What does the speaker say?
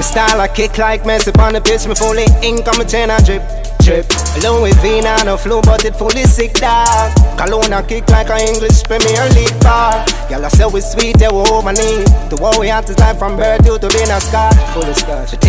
style, I kick like Messi on the pitch. Me fully ink on my chain and drip, drip. Louis V on the flow, but it fully sick dog. Cologne I kick like an English Premier League bar. Y'all I say we sweet, they will hold my knee. The war we have to start from birth due to being a Scotch, full of Scotch.